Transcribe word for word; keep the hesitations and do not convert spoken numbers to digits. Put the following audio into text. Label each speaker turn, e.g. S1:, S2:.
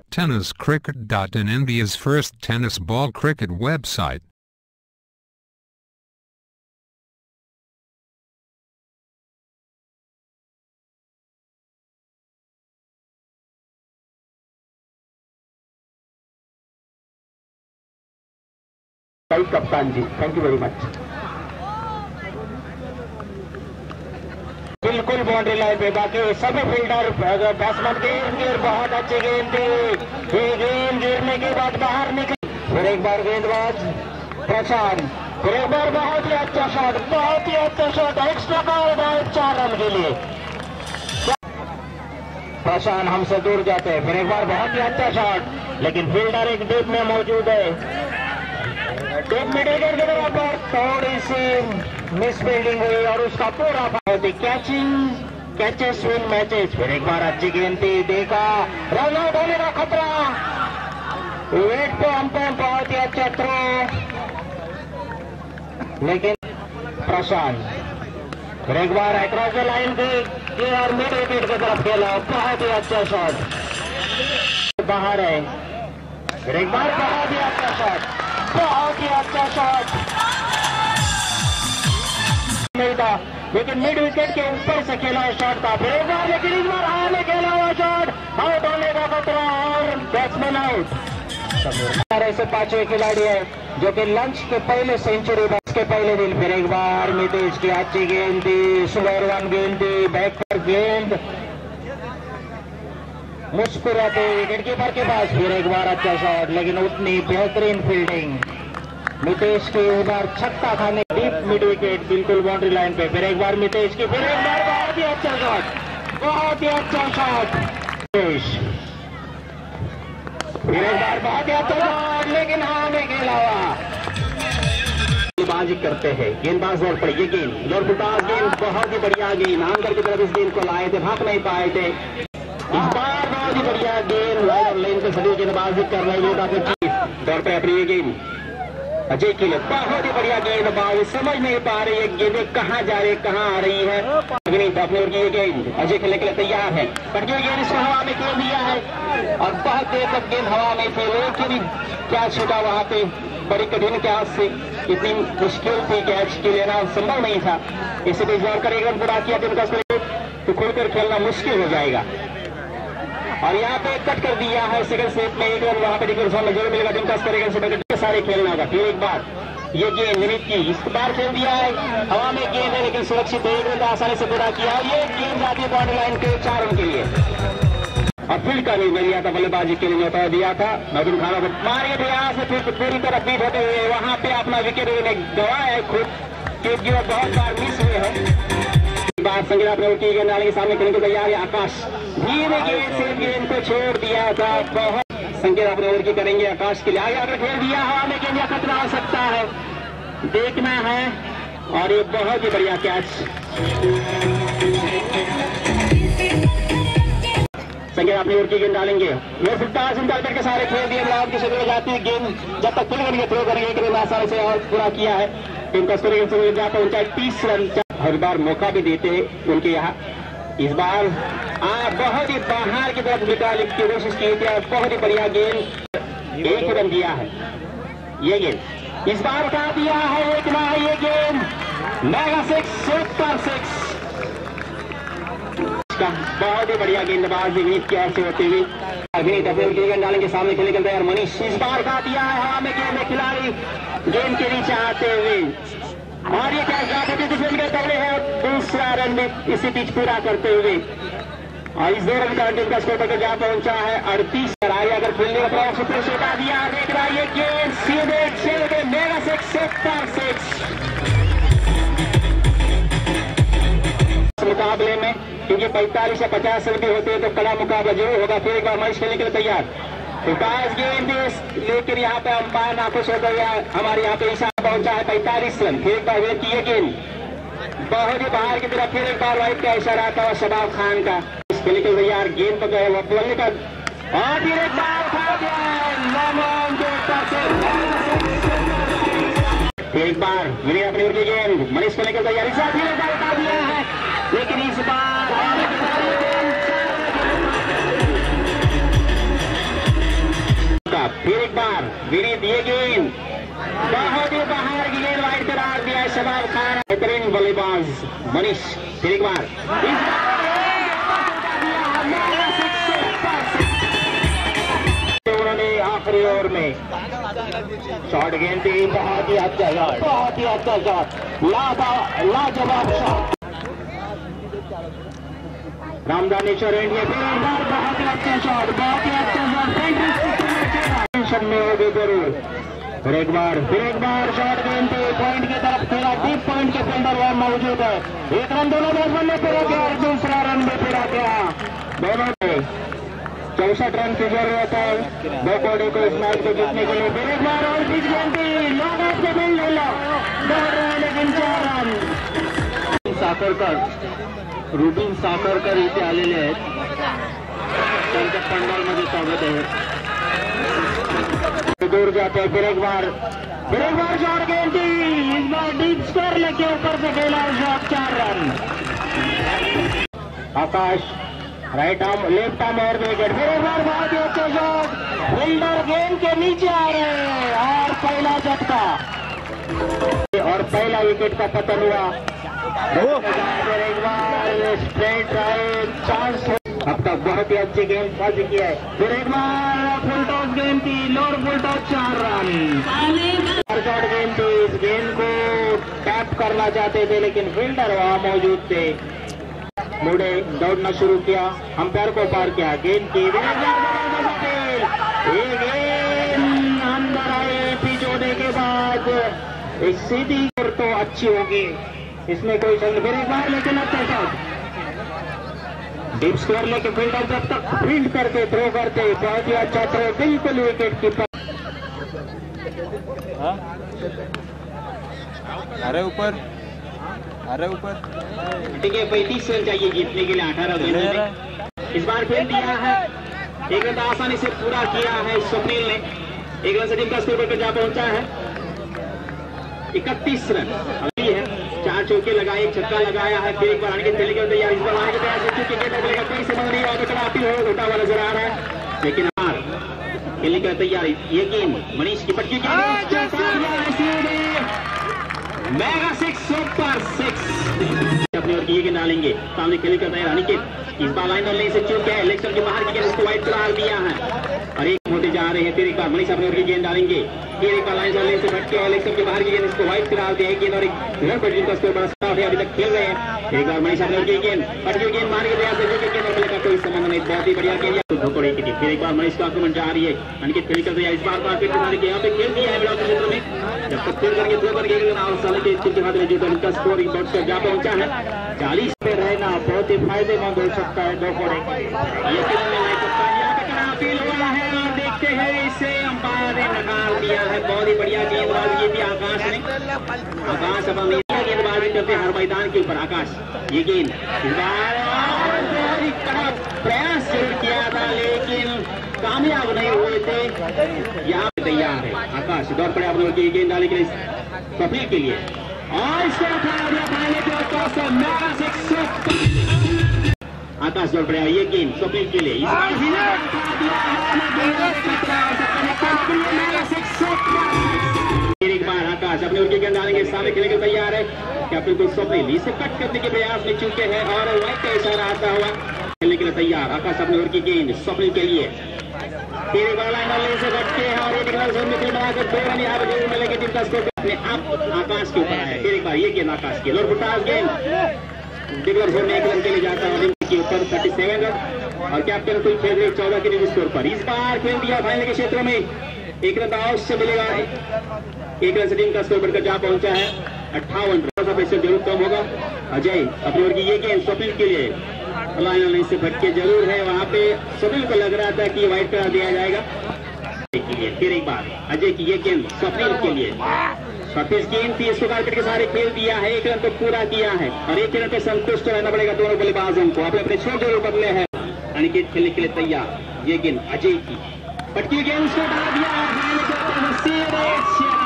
S1: Tennis Cricket dot in, India's first tennis ball cricket website.
S2: कप्तान ji, thank you very much. बिल्कुल boundary line पे, बाकी सभी fielder batsman गेंद बहुत अच्छी गेंद थी। ये गेंद गिरने के बाद बाहर निकली। फिर एक बार गेंदबाज प्रशांत, फिर एक बार बहुत ही अच्छा शॉट, बहुत ही अच्छा शॉट, एक्स्ट्रा कॉल चार रन के लिए। प्रशांत हमसे दूर जाते हैं। फिर एक बार बहुत ही अच्छा शॉट, लेकिन फील्डर एक डीप में मौजूद है। डीप मिडविकेट के बराबर थोड़ी सी मिस फील्डिंग हुई और उसका पूरा होती। Catching catches win matches. फिर एक बार अच्छी गेंद थी, देखा रन आउट होने का खतरा। वेट पे अंपायर बहुत ही अच्छा थ्रो, लेकिन प्रशांत फिर एक बार अक्रॉस द लाइन की और मिड विकेट की तरफ खेला, बहुत ही अच्छा शॉट, बाहर है। फिर एक बार बहुत ही अच्छा शॉट, बहुत ही अच्छा शॉट नहीं था, लेकिन मिड विकेट के ऊपर से खेला हुआ शॉट था। फिर एक बार, लेकिन इस बार हाथ में खेला हुआ शॉट, आउट होने का खतरा और बैट्समैन आउट। ऐसे पांचवें खिलाड़ी है जो कि लंच के पहले सेंचुरी, बस के पहले दिन। फिर एक बार नीतीश की अच्छी गेंद थी, स्लोअर वन गेंद थी, बैक पर गेंद मुस्कुराते विकेट कीपर के पास। फिर एक बार अच्छा शॉट, लेकिन उतनी बेहतरीन फील्डिंग नीतीश की। एक बार छक्का खाने, डीप मिड विकेट, बिल्कुल बाउंड्री लाइन पे। फिर एक बार नीतीश की, फिर एक बार बहुत ही अच्छा शॉट, बहुत ही अच्छा शॉट नीतीश। फिर एक बार बहुत ही अच्छा शॉट, लेकिन हाँ में खेला हुआ। गेंदबाजी करते हैं, गेंदबाज दौड़ पड़ी, ये गेंद लोरपुटास गेंद, बहुत ही बढ़िया गेंद, आंकर की तरफ इस गेंद को लाए थे, भाग नहीं पाए थे। इस बार बहुत ही बढ़िया गेंद लाइन और लेन पे सभी गेंदबाजी कर रहे हैं। काफी दौड़ पे अपनी ये गेंद अजय के लिए, बहुत ही बढ़िया गेंदबाज, समझ नहीं पा रही है गेंदें कहाँ जा रही है, कहाँ आ रही है। अपने की ये गेंद अजय खेलने के लिए तैयार है, पर ये गेंद इसको हवा में खेल दिया है और बहुत देर तक गेंद हवा में थी, लेकिन क्या छूटा वहां पे, बड़ी कठिन कैच से, इतनी मुश्किल थी कैच के लेना संभव नहीं था। इसी बीच कर एक रन पूरा किया तो खुलकर खेलना मुश्किल हो जाएगा। और यहाँ पे कट कर दिया है सेकंड सेट में, एक रन वहां पे जरूर मिलेगा। दिलकश करेगा से सारे खेलना होगा। फिर एक बार ये गेंद निमित की, इस बार खेल दिया है, हवा में गेंद है लेकिन सुरक्षित, एक रन आसानी से पूरा किया। और ये गेंद जाती है बाउंड्री लाइन के चार रन के लिए। और फील्ड का निर्णय लिया था, बल्लेबाजी के लिए न्योता दिया था। नदीम खाना को मारिए थे यहाँ से, फिर पूरी तरह बीट होते हुए वहां पे अपना विकेट गवाया है खुद, क्योंकि वो बहुत बार मिस हुए हैं। बार संगीता प्रयोग की गेंद डालने के सामने खेलने को तैयार है आकाश, धीरे गेंद से गेंद को छोड़ दिया था। बहुत संकेत अपने ओवर की करेंगे आकाश के लिए, आगे अगर खेल दिया हवा में गेंद खतरा हो सकता है, देखना है। और ये बहुत ही बढ़िया कैच, संकेत अपनी ओवर की गेंद डालेंगे, ये फिफ्टास इंटर करके सारे खेल दिए, ब्लॉक की शक्ल जाती है गेंद, जब तक खुल करेंगे थ्रो करेंगे कि आसानी से और पूरा किया है। टीम कस्तूरी से जाकर उनका तीस रन, हर बार मौका भी देते हैं उनके यहाँ। इस बार आ बहुत ही बाहर की तरफ निकालने की कोशिश की थी और बहुत ही बढ़िया गेंद, एक ही रन दिया है। ये गेंद इस बार उठा दिया है, एक ना ये गेंद मेगा सिक्स, सुपर सिक्स, बहुत ही बढ़िया गेंदबाज विनीत की ओर से होती हुई। विनीत अपने गेंद डालेंगे, सामने खेलने के तैयार मनीष, इस बार उठा दिया है, हवा में गेंद खिलाड़ी गेंद के नीचे आते हुए, और ये क्या तगड़े है, दूसरा रन भी इसी बीच पूरा करते हुए। और इस दो रन का अंतिम का स्कोर तक जा पहुंचा है अड़तीस। आगे अगर खेलने का प्रयास ऊपर से उठा दिया, देख रहा ये गेंद सीधे सीधे मेगा सिक्स, सुपर सिक्स मुकाबले में, क्योंकि पैंतालीस या पचास रन भी होते हैं तो कड़ा मुकाबला जरूर होगा। फिर एक बार मैच खेलने के लिए तैयार, विकास गेंद, लेकिन यहाँ पे अंपायर नाखुश हो गया, हमारे यहाँ पे इशारा पहुंचा है पैंतालीस रन। फिर एक बार वेट किए गेंद बहुत ही बाहर की तरफ, फिर एक बार वाइट का इशारा आता हुआ शबाब खान का, खेलने के तैयार गेंद पकड़े वही का, और फिर एक बार उठा दिया एक बार मिली अपनी उनकी गेंद, मनीष खेलने के तैयार, इस बार फिर एक बार उठा दिया है, लेकिन इस बार विनीत ये गेंद बहुत ही बाहर की गेंद वाइड करार दिया शबाब खान। बेहतरीन बल्लेबाज मनीष फिर एक बार उन्होंने आखिरी ओवर में शॉट गेंद थी, बहुत ही अच्छा शॉट, बहुत ही अच्छा शॉट, लाजवाब शॉट। रामदानेश्वर इंडिया फिर एक बार बहुत ही अच्छा शॉट, बहुत ही अच्छा शॉट, टेंशन में हो गए जरूर। फिर एक बार फिर एक बार शॉट गेंद पे पॉइंट की तरफ खेला, डीप पॉइंट के फील्डर वहां मौजूद है। एक रन दोनों बॉल में फिर गया और दूसरा रन भी फिर गया। दोनों में चौसठ रन की जरूरत है दो कोड़ी को इस मैच को जीतने के लिए। फिर एक बार और पिच गेंद थी, लॉग आउट से मिल लो दौड़ रहे लेकिन चार रन। साखरकर रुबिन साखरकर इथे आलेले आहेत, त्यांच्या पंडालमध्ये स्वागत आहे। दूर जाते फिर एक बार फिर एक बार शॉट गेंद थी, इस बार डीप स्क्वायर लेके ऊपर से खेला शॉट, चार run. Akash right arm left arm और विकेट, फिर एक बार बहुत ही अच्छा शॉट, फील्डर गेंद के नीचे आ रहे हैं और पहला झटका और पहला विकेट का पतन हुआ। फिर एक बार स्ट्रेट राइट चांस, अब तक बहुत ही अच्छी गेंदबाजी की है। फिर एक बार फुल टॉस गेंद थी, लोअर फुल टॉस, चार रन। शॉट गेंद थी, इस गेंद को टैप करना चाहते थे लेकिन फील्डर वहां मौजूद थे, मुड़े दौड़ना शुरू किया, अंपायर को पार किया। गेंद की ये गेंद अंदर आई, पिच होने के बाद एक सीधी तो अच्छी होगी, इसमें कोई शक। फिर एक बार लेकिन अच्छा शॉट, डीप स्क्वायर लेके फील्डर जब तक फील्ड करके थ्रो करते, बहुत ही अच्छा थ्रो, बिल्कुल विकेट कीपर।
S3: अरे ऊपर, अरे ऊपर,
S2: ठीक है, पैंतीस रन चाहिए जीतने के लिए अठारह गेंदों में। इस बार खेल दिया है, एक रन आसानी से पूरा किया है स्वप्निल ने, एक रन से टीम का स्कोर पर जा पहुंचा है इकतीस रन। अभी है चार चौके लगाए, एक छक्का लगाया है। फिर एक बार आने के खेलने के तैयार, इस बार आने के तैयार क्योंकि गेंद लगेगा, कोई समझ नहीं आता, बड़ा अपील हो उठा हुआ नजर आ रहा है लेकिन हार खेलने की तैयारी। ये गेंद मनीष की पटकी मेगा सिक्स सुपर सिक्स अपनी ओर की ये गेंद डालेंगे, सामने खेलने का तैयार अनिकेत, इस बार लाइन और लेन से चूक गया, इलेक्शन के बाहर की गेंद उसको वाइड करार दिया है और एक होते जा रहे हैं। फिर एक बार मनीष अपनी ओर की गेंद डालेंगे, फिर एक बार लाइन और लेन से भटके, इलेक्शन के बाहर की गेंद इसको वाइड करार दिया गेंद और एक रन पर जिनका स्कोर बड़ा साफ है, अभी तक खेल रहे हैं। एक बार मनीष अपनी ओर की गेंद पटकी गेंद मारने के प्रयास से गेंद और का कोई संबंध नहीं, बहुत ही बढ़िया खेल धोखोड़ी की थी। फिर एक बार मनीष का आक्रमण जा रही है, अनिकेत खेल कर दिया, इस बार मार्केट के यहाँ पे खेल दिया है विराट क्षेत्र में, जब तक खेल करके थ्रो करके साले के स्कूल के हाथ में जो उनका स्कोर बढ़ कर जा पहुंचा है चालीस पे रहना बहुत ही फायदेमंद हो सकता है धोखोड़ी। ये अपील हुआ है और देखते हैं इसे अंपायर ने नकार दिया है। बहुत ही बढ़िया गेंदबाजी थी आकाश ने, आकाश अपनी गेंदबाजी करते हर मैदान के ऊपर। आकाश ये गेंद इस बार प्रयास जरूर किया था लेकिन कामयाब नहीं हुए थे, यहाँ पे तैयार है आकाश, दौड़ पड़े अपने की गेंद डालने के लिए स्वप्निल के लिए और इसको उठा दिया पहले के आकाश दौड़ पड़े, ये गेंद स्वप्निल के लिए, इस बार एक बार आकाश अपने उनकी गेंद डालेंगे, सामने खेलने के तैयार है कैप्टन को स्वप्निल, इसे कट करने के प्रयास में चूके हैं और वाइट का इशारा आता हुआ खेलने के लिए तैयार। आकाश अपने ओर की गेंद स्वप्निल के लिए, फिर एक बार लाइन से भटके हैं और एक जोन में फिर बनाकर दो रन यहाँ पर जरूर मिलेंगे, जिनका स्कोर अपने आप आकाश के ऊपर आया। फिर एक बार ये गेंद आकाश की, लोरबुटास गेंद डिक्लेयर जोन में एक रन के लिए जाता है के ऊपर सैंतीस रन और कैप्टन कोई खेल रहे चौदह के स्कोर पर। इस बार खेल दिया फाइनल के क्षेत्रों में, एक रन अवश्य मिलेगा, एक रन से टीम का स्कोर बढ़कर जा पहुंचा है अट्ठावन रन, पैसे जरूर कम होगा। अजय अपनी ओर की ये गेंद स्वप्निल के लिए, लाइन लाइन से भटके जरूर है, वहां पे स्वप्निल को लग रहा था कि वाइड करा दिया जाएगा के लिए। फिर एक बार अजय की ये गेंद स्वप्निल के लिए, छत्तीस गेंद थी, इसको टारगेट के सारे खेल दिया है, एक रन तो पूरा किया है और एक रन पे संतुष्ट रहना पड़ेगा दोनों बल्लेबाजों को, अपने अपने छोर जरूर बदले हैं। अनिकेत खेलने के लिए तैयार, ये गेंद अजय की पटकी गेंद उसको डाल दिया।